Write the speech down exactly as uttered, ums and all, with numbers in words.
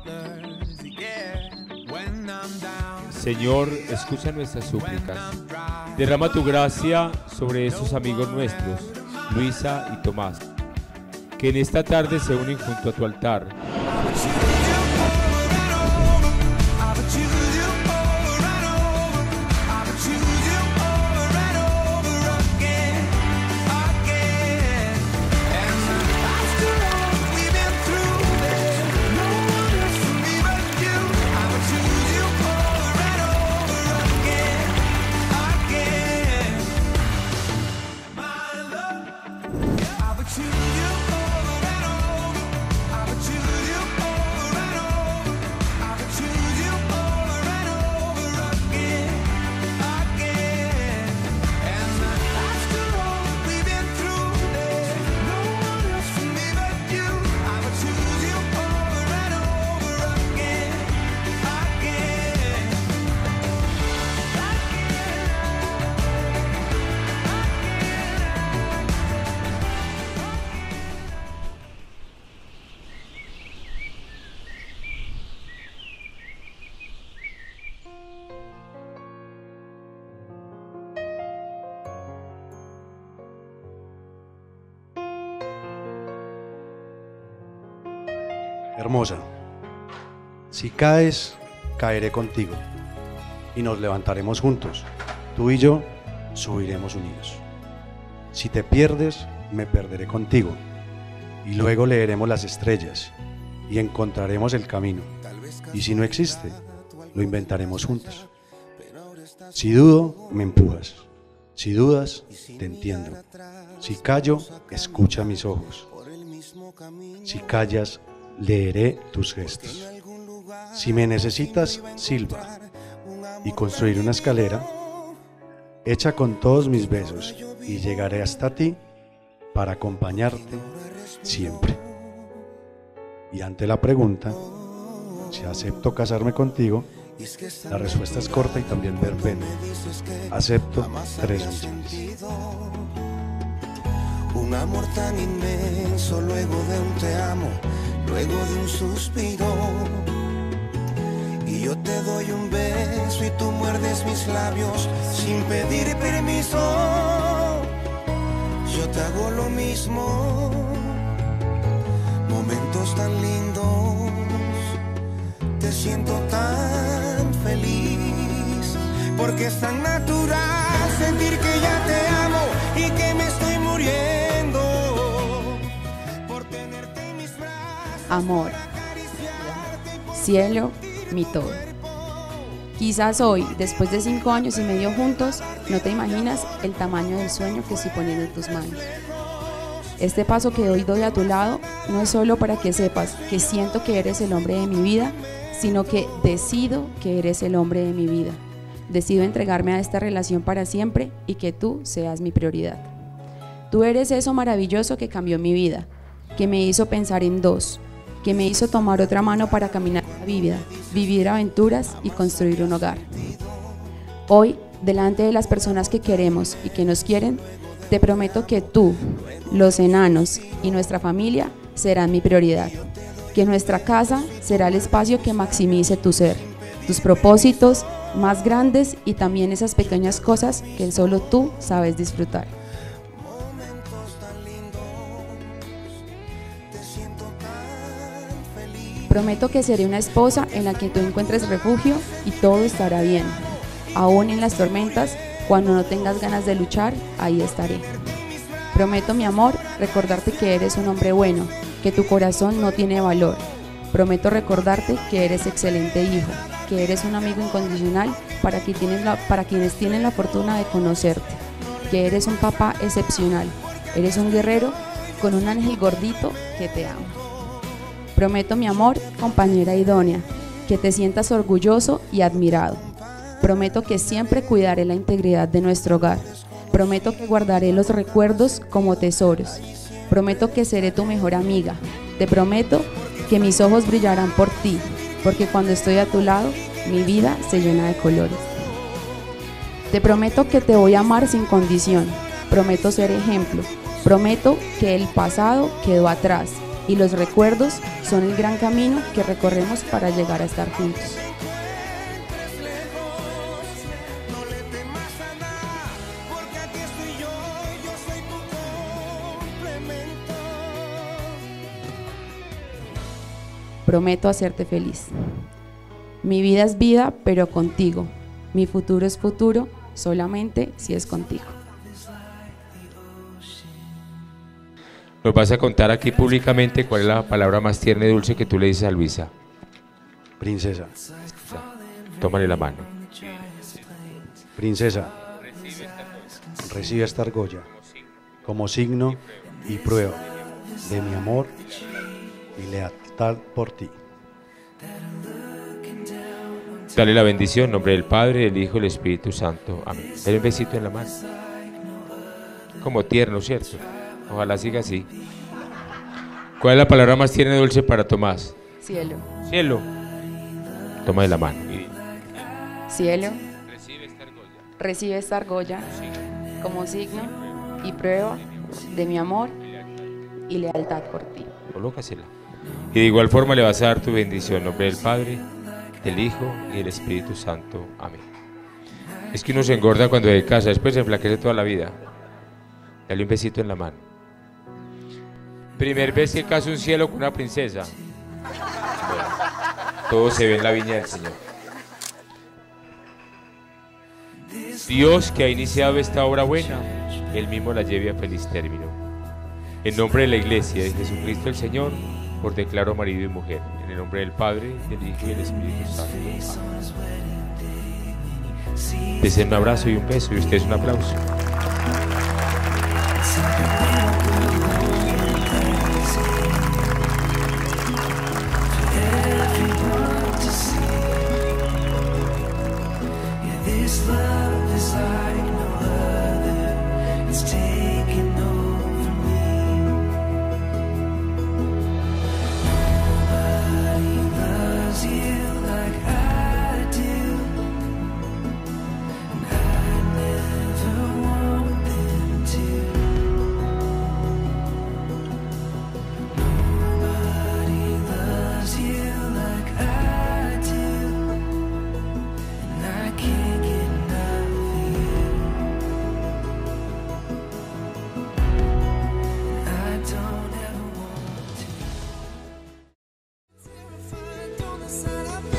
Señor, escucha nuestras súplicas. Derrama tu gracia sobre estos amigos nuestros, Luisa y Tomás, que en esta tarde se unen junto a tu altar. Hermosa, si caes, caeré contigo, y nos levantaremos juntos. Tú y yo subiremos unidos. Si te pierdes, me perderé contigo, y luego leeremos las estrellas, y encontraremos el camino. Y si no existe, lo inventaremos juntos. Si dudo, me empujas. Si dudas, te entiendo. Si callo, escucha mis ojos. Si callas, leeré tus gestos. Si me necesitas, silba, y construiré una escalera hecha con todos mis besos, y llegaré hasta ti para acompañarte siempre. Y ante la pregunta, si acepto casarme contigo, la respuesta es corta y también verbena. Acepto tres millones. Un amor tan inmenso, luego de un te amo, luego de un suspiro, y yo te doy un beso y tú muerdes mis labios sin pedir permiso. Yo te hago lo mismo. Momentos tan lindos, te siento tan feliz, porque es tan natural sentir que ya te amo y que me estoy muriendo por tenerte en mis brazos. Amor, cielo, mi todo. Quizás hoy, después de cinco años y medio juntos, no te imaginas el tamaño del sueño que estoy poniendo en tus manos. Este paso que hoy doy a tu lado no es solo para que sepas que siento que eres el hombre de mi vida, sino que decido que eres el hombre de mi vida. Decido entregarme a esta relación para siempre y que tú seas mi prioridad. Tú eres eso maravilloso que cambió mi vida, que me hizo pensar en dos, que me hizo tomar otra mano para caminar la vida, vivir aventuras y construir un hogar. Hoy, delante de las personas que queremos y que nos quieren, te prometo que tú, los enanos y nuestra familia serán mi prioridad, que nuestra casa será el espacio que maximice tu ser, tus propósitos más grandes y también esas pequeñas cosas que solo tú sabes disfrutar. Prometo que seré una esposa en la que tú encuentres refugio y todo estará bien. Aún en las tormentas, cuando no tengas ganas de luchar, ahí estaré. Prometo, mi amor, recordarte que eres un hombre bueno, que tu corazón no tiene valor. Prometo recordarte que eres excelente hijo, que eres un amigo incondicional para, que tienes la, para quienes tienen la fortuna de conocerte, que eres un papá excepcional, eres un guerrero con un ángel gordito que te ama. Prometo, mi amor, compañera idónea, que te sientas orgulloso y admirado. Prometo que siempre cuidaré la integridad de nuestro hogar. Prometo que guardaré los recuerdos como tesoros. Prometo que seré tu mejor amiga. Te prometo que mis ojos brillarán por ti, porque cuando estoy a tu lado, mi vida se llena de colores. Te prometo que te voy a amar sin condición. Prometo ser ejemplo. Prometo que el pasado quedó atrás y los recuerdos son el gran camino que recorremos para llegar a estar juntos. Prometo hacerte feliz. Mi vida es vida, pero contigo. Mi futuro es futuro, solamente si es contigo. Nos vas a contar aquí públicamente cuál es la palabra más tierna y dulce que tú le dices a Luisa. Princesa, Tómale la mano. princesa, recibe esta argolla como signo y prueba de mi amor y lealtad por ti. Dale la bendición en nombre del Padre, del Hijo y del Espíritu Santo. Amén. Dale un besito en la mano. Como tierno, ¿cierto? Ojalá siga así. ¿Cuál es la palabra más tierna y dulce para Tomás? Cielo. Cielo. Toma de la mano. Cielo. Recibe esta argolla. Recibe esta argolla como signo y prueba de mi amor y lealtad por ti. Colócasela. Y de igual forma le vas a dar tu bendición en nombre del Padre, del Hijo y del Espíritu Santo. Amén. Es que uno se engorda cuando de casa, después se enflaquece toda la vida. Dale un besito en la mano. Primer vez que casa un cielo con una princesa. Bueno, todo se ve en la viña del Señor. Dios, que ha iniciado esta obra buena, Él mismo la lleve a feliz término. En nombre de la Iglesia de Jesucristo el Señor, os declaro marido y mujer. En el nombre del Padre, del Hijo y del Espíritu Santo. Amén. Desen un abrazo y un beso, y ustedes un aplauso. Don't